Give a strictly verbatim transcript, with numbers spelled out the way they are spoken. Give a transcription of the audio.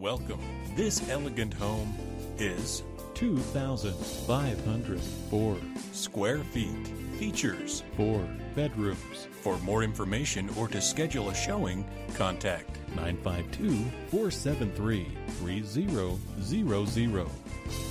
Welcome. This elegant home is two thousand five hundred four square feet. Features four bedrooms. For more information or to schedule a showing, contact nine five two, four seven three, three zero zero zero.